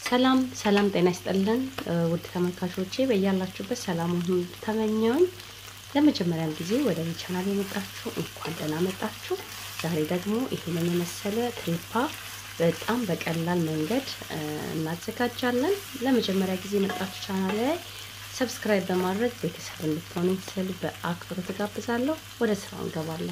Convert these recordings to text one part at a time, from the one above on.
ሰላም ሰላም ጤና ይስጥልን ውድ ተመልካቾቼ በእያላችሁበት ሰላሙን ተመኘው ለመጀመሪያ ጊዜ ወደ ቻናሌ መጣችሁ እንኳን ደህና መጣችሁ ዛሬ ደግሞ ይሄንን የመሰለ ትሪፓ በጣም በቀላል መንገድ እናዘጋጃለን ለመጀመሪያ ጊዜ መጣችሁ ቻናሌ ሰብስክራይብ በማድረግ ቤተሰብ እንድትሆኑ ስል በአክብሮት ተጋብዛለሁ ወደ ስራው እንገባለን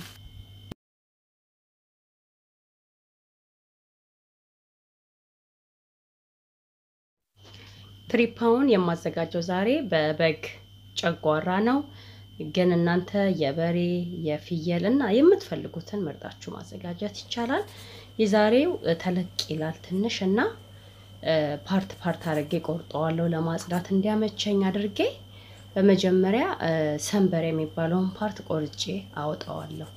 ትሪፓውን የማዘጋጀው ዛሬ በበግ ጨጓራ ነው ግን እናንተ የበሬ የፍየልና የምትፈልጉትን መርጣችሁ ማዘጋጀት ይቻላል የዛሬው ተለቅ ይላል ትንሽና ፓርት አድርጌ ቆርጠዋለሁ ለማጽዳት እንዲያመቸኝ አድርጌ በመጀመሪያ ሰንበር የሚባለውን ፓርት ቆርጬ አወጣዋለሁ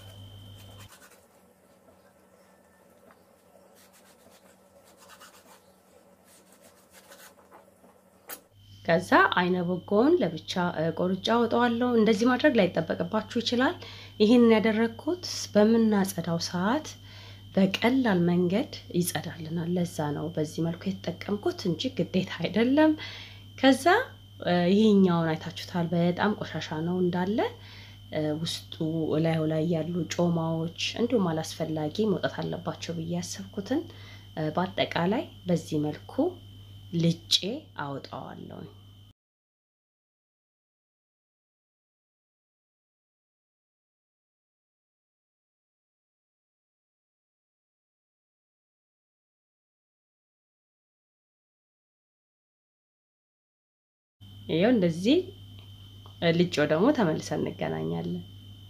ከዛ አይነ በጎን ለብቻ ቆርጬ አወጣዋለሁ እንደዚህ ማድረግ ላይ ተጠበቀባችሁ ይችላል ይሄን ያደረኩት በመናጸዳው ሰዓት በቀላል መንገድ ይጸዳልናል ለዛ ነው በዚህ መልኩ የተጠቀምኩት እንጂ ግዴታ አይደለም ከዛ ይሄኛውን አይታችሁታል በጣም ቆሻሻ ነው እንዳለ ውስጡ ላይ ያሉ ጮማዎች እንዲሁም አላስፈላጊ መውጣት አለባቸው በያሰብኩትን በአጠቃላይ በዚህ መልኩ ልጬ አውጣዋለሁ ይሄው እንደዚህ ልጬው ደግሞ ተመልሰን እንገናኛለን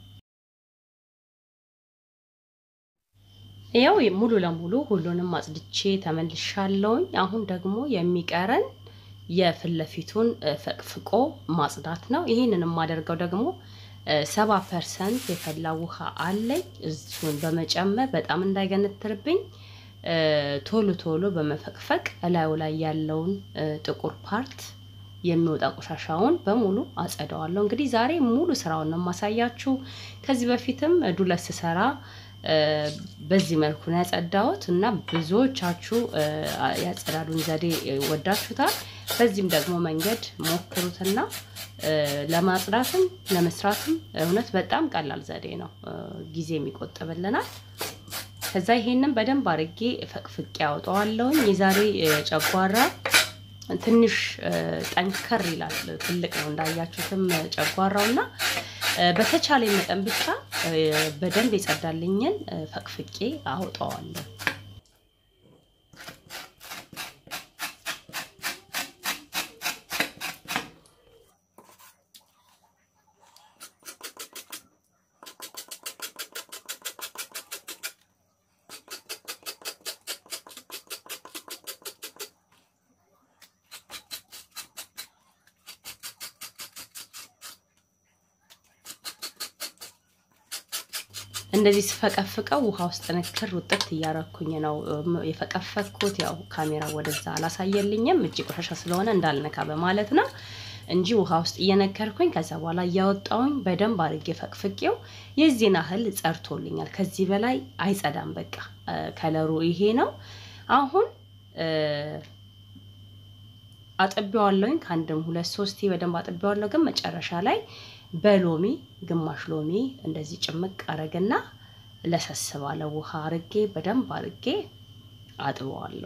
ይሄው ሙሉ ለሙሉ ሁሉንም አጽድቼ ተመልሻለሁ አሁን ደግሞ የሚቀረን የፍለፊቱን ፈቅፍቆ ማጽዳት ነው ይሄንንም ማደርገው ደግሞ 70% የፈላ ውሃ አለኝ እሱን በመጨመር በጣም እንዳይገነትርብኝ ቶሎ በመፈቅፈቅ እላዩ ላይ ያለውን ጥቁር ፓርት የሚወጣ ቆሻሻውን በሙሉ አጸዳዋለሁ እንግዲህ ዛሬ ሙሉ ስራውን ነው ማሳያችሁ ከዚህ በፊትም ዱለስ ሰራ በዚህ መልኩ ነው ያጸዳሁት እና ብዙዎቻችሁ ያጸዳዱን ዘዴ ወዳችሁታል በዚህም ደግሞ መንገድ ሞክሩትና ለማጽዳትም ለመስራትም እውነት በጣም ቀላል ዘዴ ነው ጊዜ የሚቆጥብልናል ከዛ ይሄንን በደንብ አርጌ ፈቅፍቄ አውጣዋለሁ የዛሬ ጨጓራ ትንሽ ጠንከር ይላል ትልቅ ነው እንዳያችሁትም ጨጓራውና በተቻለ መጠን ብቻ በደንብ ይጸዳልኝን ፈቅፍቄ አውጣዋለሁ እንደዚህ ስፈቀፍቀው ውሃ ውስጥ ነክር ውጥት ያያረኩኝ ነው የፈቀፈኩት ያው ካሜራ ወደዛ አላሳየልኝም እጂ ቆሻሻ ስለሆነ እንዳልነካ በማለት ነው እንጂ ውሃ ውስጥ እየነከርኩኝ ከዛ በኋላ ያወጣውኝ በደንብ አርጌ ፈቅፍቄው የዚህና ህል ጸርቶልኛል ከዚህ በላይ አይጸዳም በቃ ከለሩ ይሄ ነው አሁን አጥቤዋለሁኝ ካንድም 2-3 በደንብ አጥቤዋለሁ ግን መጨረሻ ላይ በሎሚ ግማሽ ሎሚ እንደዚህ ጭምቅ አረግና ለሰስ ባለ ውሃ አርጌ በደንብ አርጌ አጥበዋለሁ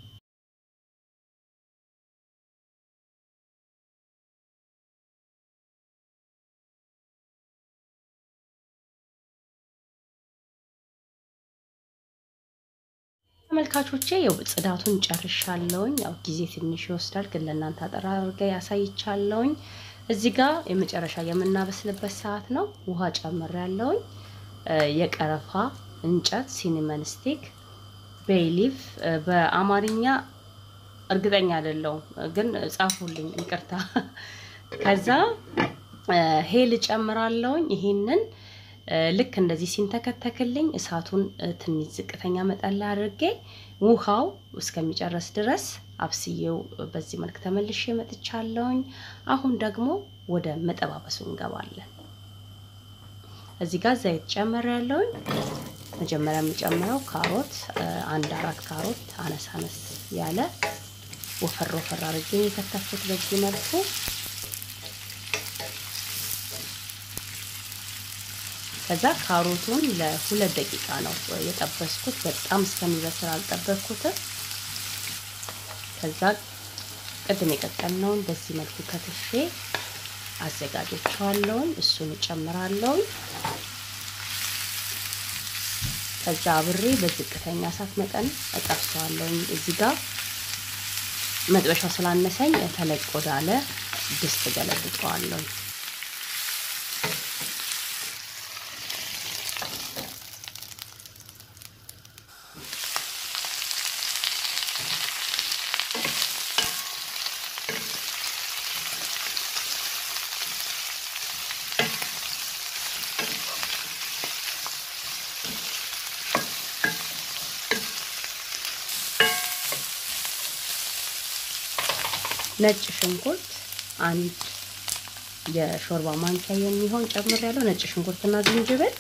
ተመልካቾቼ ያው ጽዳቱን ጨርሻለሁኝ ያው ጊዜ ትንሽ ይወስዳል ግን ለእናንተ አጠራርገ ያሳይቻለሁኝ እዚህ ጋር የመጨረሻ የምናበስልበት ሰዓት ነው ውሃ ጨምሬያለሁኝ የቀረፋ እንጨት ሲኒመን ስቲክ ቤይሊፍ በአማርኛ እርግጠኛ አይደለሁም ግን ጻፉልኝ ይቅርታ ከዛ ሄል ጨምራለሁኝ ይሄንን ልክ እንደዚህ ሲንተከተክልኝ እሳቱን ትንሽ ዝቅተኛ መጠን ላይ አድርጌ ውሃው እስከሚጨርስ ድረስ አብስዬው በዚህ መልኩ ተመልሼ መጥቻለሁኝ አሁን ደግሞ ወደ መጠባበሱ እንገባለን እዚህ ጋር ዘይት ጨምሬያለሁኝ መጀመሪያ የምጨምረው ካሮት 1-4 ካሮት አነሳነስ ያለ ወፈር ወፈር አድርጌ የከተፍኩት በዚህ መልኩ። ከዛ ካሮቱን ለ2 ደቂቃ ነው የጠበስኩት። በጣም እስከሚበስል አልጠበስኩትም። ከዛ ቅድም የቀቀልነውን በዚህ መልኩ ከትፌ አዘጋጅቻለሁ። እሱን ጨምራለሁ። ከዛ አብሬ በዝቅተኛ እሳት መጠን እጠብሰዋለሁ። እዚህ ጋር መጥበሻው ስላነሰኝ ተለቅ ወዳለ ድስት ገለብጠዋለሁ። ነጭ ሽንኩርት አንድ የሾርባ ማንኪያ የሚሆን ጨምሬያለሁ። ነጭ ሽንኩርትና ዝንጅብል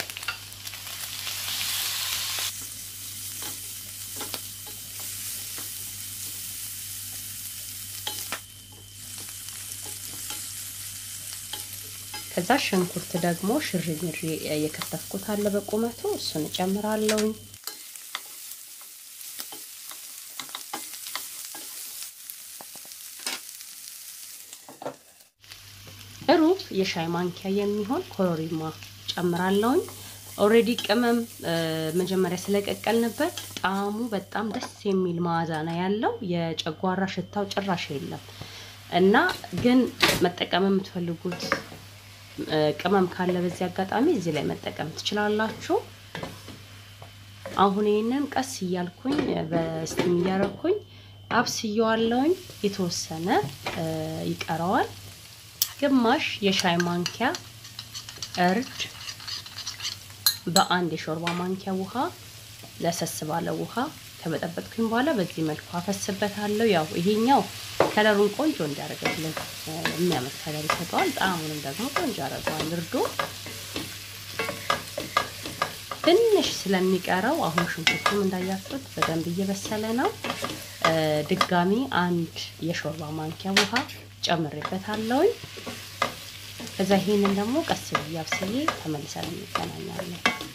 ከዛ ሽንኩርት ደግሞ ሽርሚሪ የከተፍኩት አለ በቁመቱ እሱን ጨምራለሁ። ሩብ የሻይ ማንኪያ የሚሆን ኮረሪማ ጨምራለሁ። ኦሬዲ ቅመም መጀመሪያ ስለቀቀልንበት ጣዕሙ በጣም ደስ የሚል መዓዛ ነው ያለው። የጨጓራ ሽታው ጭራሽ የለም እና ግን መጠቀም የምትፈልጉት ቅመም ካለ በዚህ አጋጣሚ እዚህ ላይ መጠቀም ትችላላችሁ። አሁን ይሄንን ቀስ እያልኩኝ በስቲም እያረኩኝ አብስየዋለሁ። የተወሰነ ይቀራዋል። ግማሽ የሻይ ማንኪያ እርድ በአንድ የሾርባ ማንኪያ ውሃ ለሰስ ባለ ውሃ ከበጠበጥኩኝ በኋላ በዚህ መልኩ አፈስበታለሁ። ያው ይሄኛው ከለሩን ቆንጆ እንዲያደርግልን የሚያምር ከለር ይሰጠዋል። ጣዕሙንም ደግሞ ቆንጆ ያደርገዋል። እርዱ ትንሽ ስለሚቀረው አሁን ሽንኩርቱም እንዳያችሁት በደንብ እየበሰለ ነው። ድጋሚ አንድ የሾርባ ማንኪያ ውሃ ጨምሬበታለሁ። ከዛ ይሄንን ደግሞ ቀስ ብዬ አብስዬ ተመልሰን እንገናኛለን።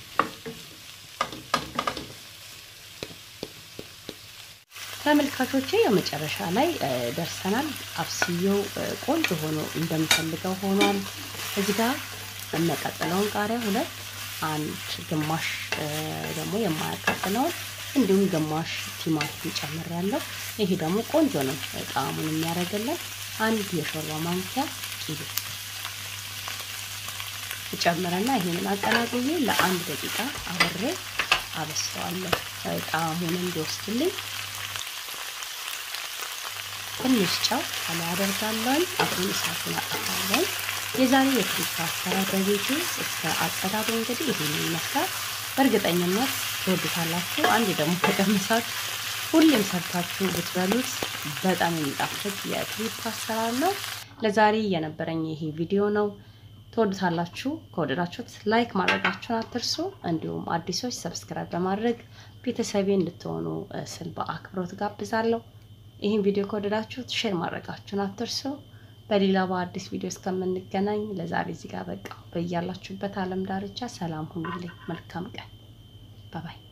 ተመልካቾቼ የመጨረሻ ላይ ደርሰናል። አብስዬው ቆንጆ ሆኖ እንደምፈልገው ሆኗል። እዚህ ጋር የሚያቃጥለውን ቃሪያ 2 አንድ ግማሽ ደግሞ የማያቃጥለውን እንዲሁም ግማሽ ቲማቲም ጨምሬያለሁ። ይሄ ደግሞ ቆንጆ ነው ጣዕሙን የሚያደርግልን። አንድ የሾርባ ማንኪያ ቂቤ ጨምረና ይሄንን አቀላቅዬ ለ1 ደቂቃ አብሬ አበስለዋለሁ። ጣዕሙን እንዲወስድልኝ ትንሽ ጨው ከላይ አደርጋለሁ። አሁን እሳቱን አጠፋለሁ። የዛሬ የክሪፕ አሰራር በቤቴ እስከ አጸዳዱ እንግዲህ ይሄንን ይመስላል። በእርግጠኝነት ትወዱታላችሁ። አንድ ደግሞ ተቀምሳችሁ ሁሌም ሰርታችሁ ብትበሉት በጣም የሚጣፍጥ የክሪፕ አሰራር ነው። ለዛሬ የነበረኝ ይሄ ቪዲዮ ነው። ትወዱታላችሁ። ከወደዳችሁት ላይክ ማድረጋችሁን አትርሱ። እንዲሁም አዲሶች ሰብስክራይብ በማድረግ ቤተሰቤ እንድትሆኑ ስል በአክብሮት ጋብዛለሁ። ይሄን ቪዲዮ ከወደዳችሁት ሼር ማድረጋችሁን አትርሱ። በሌላ በአዲስ ቪዲዮ እስከምንገናኝ ለዛሬ እዚህ ጋር በቃ። በያላችሁበት ዓለም ዳርቻ ሰላም ሁኑልኝ። መልካም ቀን። ባይ ባይ።